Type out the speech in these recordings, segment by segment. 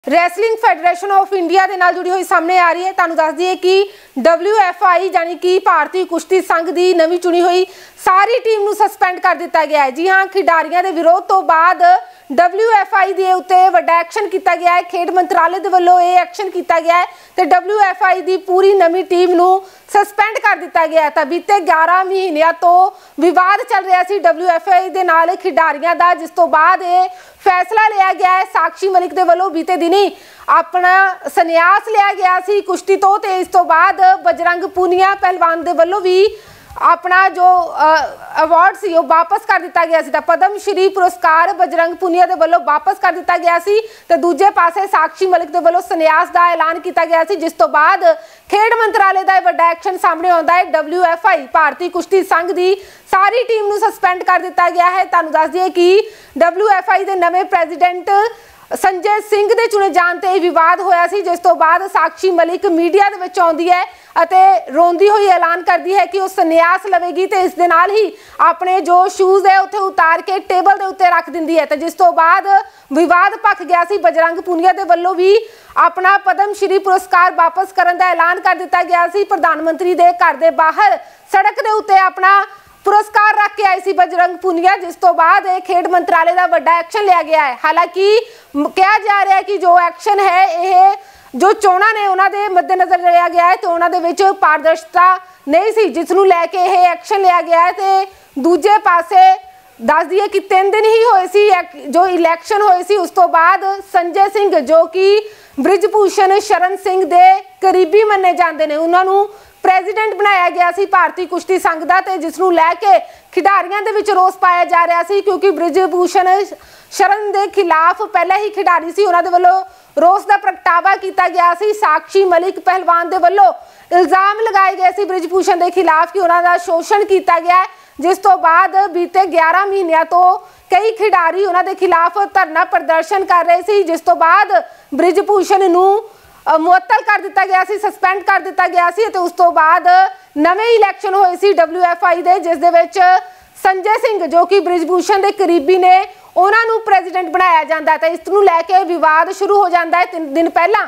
Wrestling federation of India ਦੇ ਨਾਲ ਜੁੜੀ ਹੋਈ ਸਾਹਮਣੇ ਆ ਰਹੀ ਹੈ। ਤੁਹਾਨੂੰ ਦੱਸ ਦਈਏ ਕਿ WFI यानी कि ਭਾਰਤੀ ਕੁਸ਼ਤੀ ਸੰਘ ਦੀ ਨਵੀਂ ਚੁਣੀ ਹੋਈ ਸਾਰੀ ਟੀਮ ਨੂੰ ਸਸਪੈਂਡ ਕਰ ਦਿੱਤਾ ਗਿਆ ਹੈ। जी हाँ, ਖਿਡਾਰੀਆਂ ਦੇ ਵਿਰੋਧ ਤੋਂ ਬਾਅਦ WFI ਦੇ ਉੱਤੇ ਵੱਡਾ ਐਕਸ਼ਨ ਕੀਤਾ ਗਿਆ ਹੈ। ਖੇਡ ਮੰਤਰਾਲੇ ਦੇ ਵੱਲੋਂ ਇਹ ਐਕਸ਼ਨ ਕੀਤਾ ਗਿਆ ਹੈ ਤੇ WFI ਦੀ ਪੂਰੀ ਨਵੀਂ ਟੀਮ ਨੂੰ ਸਸਪੈਂਡ ਕਰ ਦਿੱਤਾ ਗਿਆ ਹੈ। ਤਾਂ ਬੀਤੇ 11 ਮਹੀਨਿਆਂ ਤੋਂ ਵਿਵਾਦ ਚੱਲ ਰਿਹਾ ਸੀ WFI ਦੇ ਨਾਲ ਖਿਡਾਰੀਆਂ ਦਾ, ਜਿਸ ਤੋਂ ਬਾਅਦ ਇਹ फैसला लिया गया है। साक्षी मलिक के वालों बीते दिनी अपना संन्यास लिया गया सी कुश्ती तो ते इस तो बाद बजरंग पूनिया पहलवान के वालों भी अपना जो अवार्ड सी वो वापस कर दिता गया सी। पद्म श्री पुरस्कार बजरंग पूनिया के वालों वापस कर दिता गया सी ते दूजे पासे साक्षी मलिक के वालों संन्यास का ऐलान किया गया सी, जिस तो बाद खेड मंत्रालय का वड्डा एक्शन सामने आता है। WFI भारतीय कुश्ती संघ की सारी टीम ਨੂੰ सस्पेंड कर दिता गया है। ਤੁਹਾਨੂੰ ਦੱਸ ਦਈਏ कि WFI ਦੇ ਨਵੇਂ ਪ੍ਰੈਜ਼ੀਡੈਂਟ ਸੰਜੇ ਸਿੰਘ ਦੇ ਚੁਣੇ ਜਾਣ ਤੇ ਵਿਵਾਦ ਹੋਇਆ ਸੀ, ਜਿਸ ਤੋਂ ਬਾਅਦ ਸਾਕਸ਼ੀ ਮਲਿਕ ਮੀਡੀਆ ਦੇ ਵਿੱਚ ਆਉਂਦੀ ਹੈ ਅਤੇ ਰੋਂਦੀ ਹੋਈ ਐਲਾਨ ਕਰਦੀ ਹੈ ਕਿ ਉਹ ਸੰਨਿਆਸ ਲਵੇਗੀ ਤੇ ਇਸ ਦੇ ਨਾਲ ਹੀ ਆਪਣੇ ਜੋ ਸ਼ੂਜ਼ ਹੈ ਉੱਥੇ ਉਤਾਰ ਕੇ ਟੇਬਲ ਦੇ ਉੱਤੇ ਰੱਖ ਦਿੰਦੀ ਹੈ। ਤੇ ਜਿਸ ਤੋਂ ਬਾਅਦ ਵਿਵਾਦ ਭਖ ਗਿਆ ਸੀ। ਬਜਰੰਗ ਪੁਨੀਆ ਦੇ ਵੱਲੋਂ ਵੀ ਆਪਣਾ ਪਦਮ ਸ਼੍ਰੀ ਪੁਰਸਕਾਰ ਵਾਪਸ ਕਰਨ ਦਾ ਐਲਾਨ ਕਰ ਦਿੱਤਾ ਗਿਆ ਸੀ। ਪ੍ਰਧਾਨ ਮੰਤਰੀ ਦੇ ਘਰ ਦੇ ਬਾਹਰ ਸੜਕ ਦੇ ਉੱਤੇ ਆਪਣਾ पुरस्कार रख के आई सी बजरंग पूनिया, जिस तो बाद खेड मंत्रालय का वड्डा एक्शन लिया गया है। हालांकि कहा जा रहा है कि जो एक्शन है यह जो चोणां ने उन्होंने मद्देनजर लिया गया है तो उन्होंने पारदर्शिता नहीं सी, जिसनूं लैके यह एक्शन लिया गया है। तो दूजे पासे दस दिए कि 3 दिन ही होए सी जो इलैक्शन होए सी, उस तो बाद संजय सिंह जो कि बृजभूषण शरण सिंह दे करीबी मन्ने जाते हैं उन्होंने ਪ੍ਰੈਜ਼ੀਡੈਂਟ ਬਣਾਇਆ ਗਿਆ ਸੀ ਭਾਰਤੀ ਕੁਸ਼ਤੀ ਸੰਘ ਦਾ, ਤੇ ਜਿਸ ਨੂੰ ਲੈ ਕੇ ਖਿਡਾਰੀਆਂ ਦੇ ਵਿੱਚ ਰੋਸ ਪਾਇਆ ਜਾ ਰਿਹਾ ਸੀ ਕਿਉਂਕਿ ਬ੍ਰਿਜਭੂਸ਼ਣ ਸ਼ਰਨ ਦੇ ਖਿਲਾਫ ਪਹਿਲਾਂ ਹੀ ਖਿਡਾਰੀ ਸੀ, ਉਹਨਾਂ ਦੇ ਵੱਲੋਂ ਰੋਸ ਦਾ ਪ੍ਰਗਟਾਵਾ ਕੀਤਾ ਗਿਆ ਸੀ। ਸਾਕਸ਼ੀ ਮਲਿਕ ਪਹਿਲਵਾਨ ਦੇ ਵੱਲੋਂ ਇਲਜ਼ਾਮ ਲਗਾਏ ਗਏ ਸੀ ਬ੍ਰਿਜਭੂਸ਼ਣ ਦੇ ਖਿਲਾਫ ਕਿ ਉਹਨਾਂ ਦਾ ਸ਼ੋਸ਼ਣ ਕੀਤਾ ਗਿਆ, ਜਿਸ ਤੋਂ ਬਾਅਦ ਬੀਤੇ 11 ਮਹੀਨਿਆਂ ਤੋਂ ਕਈ ਖਿਡਾਰੀ ਉਹਨਾਂ ਦੇ ਖਿਲਾਫ ਧਰਨਾ ਪ੍ਰਦਰਸ਼ਨ ਕਰ ਰਹੇ ਸੀ, ਜਿਸ ਤੋਂ ਬਾਅਦ ਬ੍ਰਿਜਭੂਸ਼ਣ ਨੂੰ ਮੁਅੱਤਲ ਕਰ ਦਿੱਤਾ ਗਿਆ ਸੀ, ਸਸਪੈਂਡ ਕਰ ਦਿੱਤਾ ਗਿਆ ਸੀ। ਤੇ ਉਸ ਤੋਂ ਬਾਅਦ ਨਵੇਂ ਇਲੈਕਸ਼ਨ ਹੋਏ ਸੀ WFI ਦੇ, ਜਿਸ ਦੇ ਵਿੱਚ ਸੰਜੇ ਸਿੰਘ ਜੋ ਕਿ ਬ੍ਰਿਜਭੂਸ਼ਣ ਦੇ ਕਰੀਬੀ ਨੇ ਉਹਨਾਂ ਨੂੰ ਪ੍ਰੈਜ਼ੀਡੈਂਟ ਬਣਾਇਆ ਜਾਂਦਾ। ਤਾਂ ਇਸ ਨੂੰ ਲੈ ਕੇ ਵਿਵਾਦ ਸ਼ੁਰੂ ਹੋ ਜਾਂਦਾ ਹੈ। 3 ਦਿਨ ਪਹਿਲਾਂ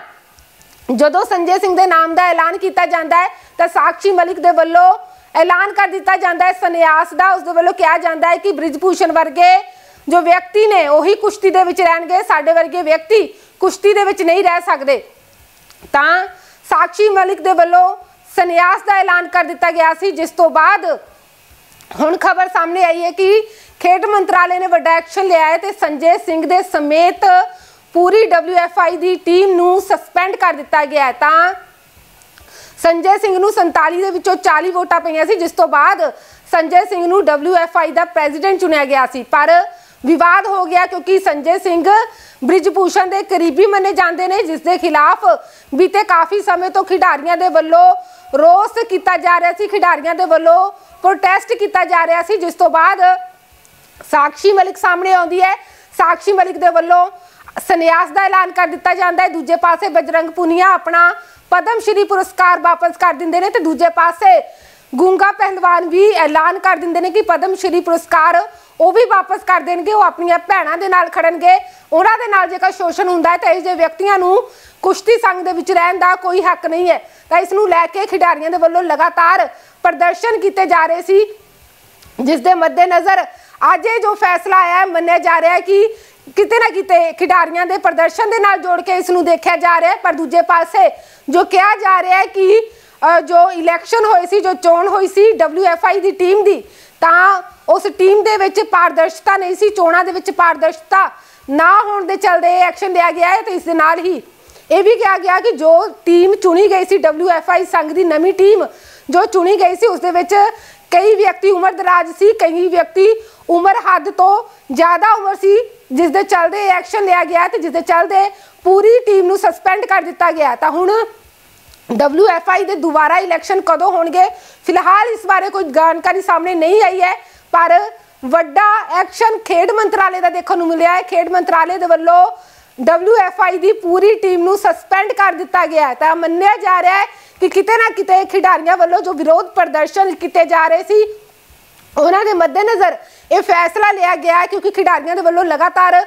ਜਦੋਂ ਸੰਜੇ ਸਿੰਘ ਦੇ ਨਾਮ ਦਾ ਐਲਾਨ ਕੀਤਾ ਜਾਂਦਾ ਹੈ ਤਾਂ ਸਾਕਸ਼ੀ ਮਲਿਕ ਦੇ ਵੱਲੋਂ ਐਲਾਨ ਕਰ ਦਿੱਤਾ ਜਾਂਦਾ ਹੈ ਸੰਨਿਆਸ ਦਾ। ਉਸ ਦੇ ਵੱਲੋਂ ਕਿਹਾ ਜਾਂਦਾ ਹੈ ਕਿ ਬ੍ਰਿਜਭੂਸ਼ਣ ਵਰਗੇ ਜੋ ਵਿਅਕਤੀ ਨੇ ਉਹੀ ਕੁਸ਼ਤੀ ਦੇ ਵਿੱਚ ਰਹਿਣਗੇ, ਸਾਡੇ ਵਰਗੇ ਵਿਅਕਤੀ ਕੁਸ਼ਤੀ ਦੇ ਵਿੱਚ ਨਹੀਂ ਰਹਿ ਸਕਦੇ। ਤਾਂ ਸਾਕਸ਼ੀ ਮਲਿਕ ਦੇ ਵੱਲੋਂ ਸੰਨਿਆਸ ਦਾ ਐਲਾਨ ਕਰ ਦਿੱਤਾ ਗਿਆ ਸੀ, ਜਿਸ ਤੋਂ ਬਾਅਦ ਹੁਣ ਖਬਰ ਸਾਹਮਣੇ ਆਈ ਹੈ ਕਿ ਖੇਡ ਮੰਤਰਾਲੇ ਨੇ ਵੱਡਾ ਐਕਸ਼ਨ ਲਿਆ ਹੈ ਤੇ ਸੰਜੇ ਸਿੰਘ ਦੇ ਸਮੇਤ ਪੂਰੀ WFI ਦੀ ਟੀਮ ਨੂੰ ਸਸਪੈਂਡ ਕਰ ਦਿੱਤਾ ਗਿਆ ਹੈ। ਤਾਂ ਸੰਜੇ ਸਿੰਘ ਨੂੰ 47 ਦੇ ਵਿੱਚੋਂ 40 ਵੋਟਾਂ ਪਈਆਂ ਸੀ, ਜਿਸ ਤੋਂ ਬਾਅਦ ਸੰਜੇ ਸਿੰਘ ਨੂੰ WFI ਦਾ ਪ੍ਰੈਜ਼ੀਡੈਂਟ ਚੁਣਿਆ ਗਿਆ ਸੀ। ਪਰ विवाद हो गया क्योंकि संजय सिंह बृजभूषण के करीबी मने जाते हैं, जिस दे खिलाफ बीते काफ़ी समय तो खिडारियों के वलों रोस किया जा रहा सी, खिडारियों के वलों प्रोटेस्ट किया जा रहा सी, जिस तो बाद साक्षी मलिक सामने आती है। साक्षी मलिक के वलों संन्यास का ऐलान कर दिता जाता है। दूजे पासे बजरंग पूनिया अपना पद्म श्री पुरस्कार वापस कर देंगे ने, तो दूजे पासे गूंगा पहलवान भी ऐलान कर देंगे ने कि पद्म श्री पुरस्कार वो भी वापस कर देंगे, वो अपन भैनों के नाल खड़नगे। उन्होंने नाल जेकर शोषण होंदा है तो इहो व्यक्तियों को कुश्ती संघ दे विच रहन दा कोई हक नहीं है। तो इस नूं लैके खिडारियों के वल्लों लगातार प्रदर्शन किए जा रहे सी, जिस दे मद्देनज़र अज जो फैसला आया मन्निया जा रहा है कि किते ना किते खिडारियों के प्रदर्शन के नाल जोड़ के इसनूं देखा जा रहा है। पर दूजे पासे जो कहा जा रहा है कि जो इलैक्शन होए सी, जो चोण होई सी WFI की टीम की, ਤਾਂ उस टीम ਦੇ ਵਿੱਚ ਪਾਰਦਰਸ਼ਤਾ नहीं सी, ਚੋਣਾਂ ਦੇ ਵਿੱਚ ਪਾਰਦਰਸ਼ਤਾ ना होने के चलते एक्शन लिया गया है। तो इस दे नाल ही ये भी कहा गया कि जो टीम चुनी गई सी WFI संघ की नवी टीम जो चुनी गई सी, उस दे विच कई व्यक्ति उम्र दराज सी, कई व्यक्ति उम्र हद तो ज़्यादा उम्र सी, जिस दे चलते एक्शन लिया गया तो जिस दे चलते पूरी टीम नूं सस्पेंड कर दिता गया। तो हुण WFI ਦੇ ਦੁਬਾਰਾ ਇਲੈਕਸ਼ਨ ਕਦੋਂ ਹੋਣਗੇ ਫਿਲਹਾਲ ਇਸ ਬਾਰੇ ਕੋਈ ਜਾਣਕਾਰੀ ਸਾਹਮਣੇ ਨਹੀਂ ਆਈ ਹੈ, ਪਰ ਵੱਡਾ ਐਕਸ਼ਨ ਖੇਡ ਮੰਤਰਾਲੇ ਦਾ ਦੇਖਣ ਨੂੰ ਮਿਲਿਆ ਹੈ। ਖੇਡ ਮੰਤਰਾਲੇ ਦੇ ਵੱਲੋਂ WFI ਦੀ ਪੂਰੀ ਟੀਮ ਨੂੰ ਸਸਪੈਂਡ ਕਰ ਦਿੱਤਾ ਗਿਆ ਹੈ। ਤਾਂ ਮੰਨਿਆ ਜਾ ਰਿਹਾ ਹੈ ਕਿ ਕਿਤੇ ਨਾ ਕਿਤੇ ਖਿਡਾਰੀਆਂ ਵੱਲੋਂ ਜੋ ਵਿਰੋਧ ਪ੍ਰਦਰਸ਼ਨ ਕੀਤੇ ਜਾ ਰਹੇ ਸੀ ਉਹਨਾਂ ਦੇ ਮੱਦੇਨਜ਼ਰ ਇਹ ਫੈਸਲਾ ਲਿਆ ਗਿਆ, क्योंकि खिडारियों के वल्लों लगातार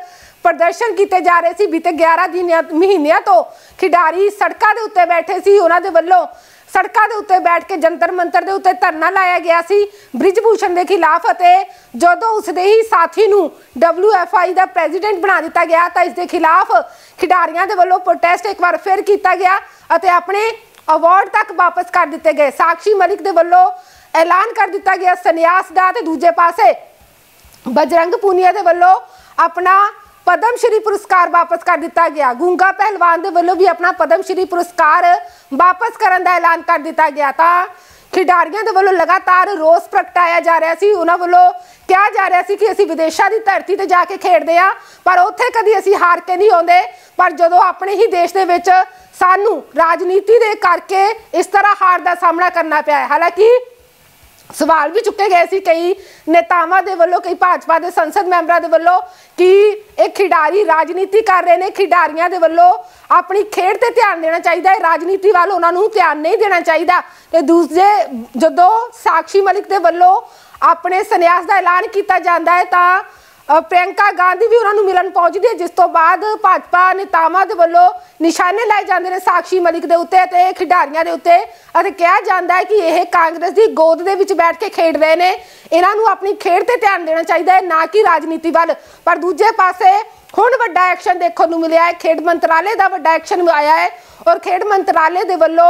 प्रदर्शन किए जा रहे थे। बीते 11 महीनों तो खिडारी सड़कों के उत्ते बैठे सी, उन्होंने वालों सड़कों के उत्ते बैठ के जंतर मंतर के उत्ते धरना लाया गया सी बृजभूषण के खिलाफ। जदों उसके ही साथी नूं WFI का प्रेजिडेंट बना दिता गया तो इसके खिलाफ खिडारियों के वालों प्रोटेस्ट एक बार फिर किया गया और अपने अवार्ड तक वापस कर दिते गए। साक्षी मलिक के वालों ऐलान कर दिता गया संन्यास का, तो दूजे पासे बजरंग पूनिया के वालों अपना पद्म श्री पुरस्कार वापस कर दिता गया। गूंगा पहलवान के वालों भी अपना पद्म श्री पुरस्कार वापस करने का ऐलान कर दिता गया। तो खिडारियों के वालों लगातार रोस प्रगटाया जा रहा सी, उन्होंने वालों कहा जा रहा सी कि असीं विदेशों की धरती ते जाके खेडदे हां पर उत्थे कदी असीं हार के नहीं आउंदे, पर जदों अपने ही देश दे विच सानू राजनीति दे करके इस तरह हार का सामना करना पिया है। हालांकि सवाल भी चुके गए सी कई नेतावां दे वल्लों, कई भाजपा के संसद मैंबरां दे वल्लों कि एक खिडारी राजनीति कर रहे हैं, खिडारियों के वल्लों अपनी खेड ते ध्यान देना चाहिए, राजनीति वाल उन्होंने ध्यान नहीं देना चाहिए। तो दूसरे जदों साक्षी मलिक के वल्लों अपने संन्यास का ऐलान किया जाता है तो प्रियंका गांधी भी उन्होंने मिलन पहुंचती है, जिस तो बाद भाजपा नेतावां दे वल्लों निशाने लाए जाते हैं साक्षी मलिक के उत्ते ते खिडारियों के उत्ते, और कहा जाता है कि यह कांग्रेस की गोद दे विच बैठ के खेड रहे हैं, इन्हों अपनी खेड ते ध्यान देना चाहिए ना कि राजनीति वाल। पर दूजे पासे हुण वड्डा एक्शन देखने को मिलया है, खेड मंत्रालय का वड्डा एक्शन आया है और खेड मंत्रालय के वल्लों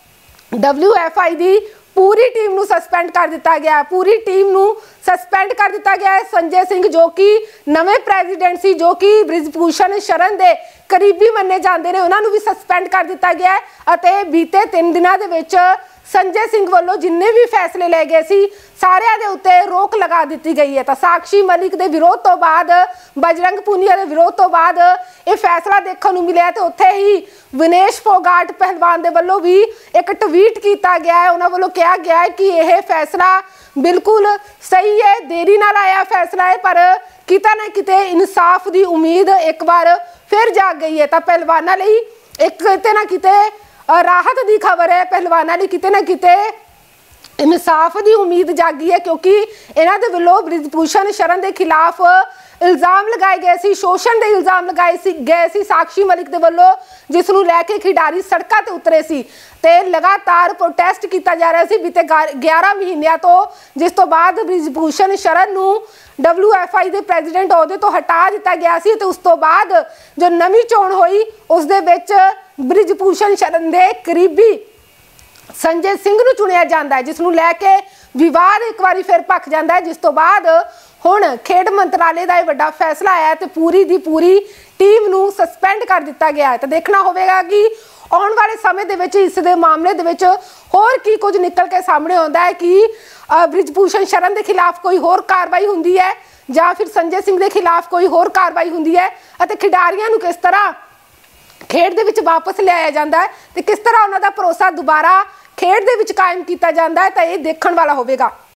WFI की पूरी टीम नूं सस्पेंड कर दिता गया। पूरी टीम नूं सस्पेंड कर दिता गया है। संजय सिंह जो कि नवे प्रेजिडेंट सी, जो कि बृजभूषण शरण के करीबी मन्ने जाते हैं, उन्होंने भी सस्पेंड कर दिता गया है। और बीते 3 दिनों के विच संजय सिंह वालों जिन्ने भी फैसले ले गए सी सारिਆਂ ਦੇ उत्ते रोक लगा दी गई है। तो साक्षी मलिक के विरोध तो बाद, बजरंग पूनिया के विरोध तो बाद ये फैसला देखने को मिला। तो उत्थे ही विनेश फोगाट पहलवान के वालों भी एक ट्वीट किया गया है, उन्होंने वालों कहा गया है कि यह फैसला बिल्कुल सही है, देरी नाल आया फैसला है, पर किते ना किते इंसाफ की उम्मीद एक बार फिर जाग गई है। तो पहलवानों लई एक किते ना किते राहत की खबर है, पहलवानों लई किते ना किते इंसाफ की उम्मीद जागी है, क्योंकि इन्हों के वालों बृजभूषण शरण के खिलाफ इल्जाम लगाए गए सी, शोषण के इल्जाम लगाए गए सी साक्षी मलिक के वालों, जिसनूं लैके खिडारी सड़कों ते उतरे सी ते लगातार प्रोटेस्ट किया जा रहा सी बीते 11 महीनों तो, जिस तो बाद बृजभूषण शरण नूं WFI के प्रेजिडेंट अहुदे तो हटा दिता गया सी। तो उस तो बाद जो नवीं चोण हुई उस दे विच बृजभूषण शरण के करीबी संजय सिंह नूं चुनिया जाता है, जिसनूं लैके विवाद एक बार फिर भख जाता है, जिस तो बाद हुण खेड मंत्रालय का वड्डा फैसला आया तो पूरी की पूरी टीम नूं सस्पेंड कर दिता गया है। तो देखना होगा कि आने वाले समय दे विच इस दे मामले दे विच होर की कुछ निकल के सामने आता है कि बृजभूषण शरण के खिलाफ कोई होर कार्रवाई होंदी है या फिर संजय सिंह के खिलाफ कोई होर कार्रवाई होंदी है, और खिडारियों नूं किस तरह खेड दे विच वापस लिया जाता है तो किस तरह उन्हों का भरोसा दोबारा खेड दे विच कायम किया जाता है, तो ये देखने वाला होगा।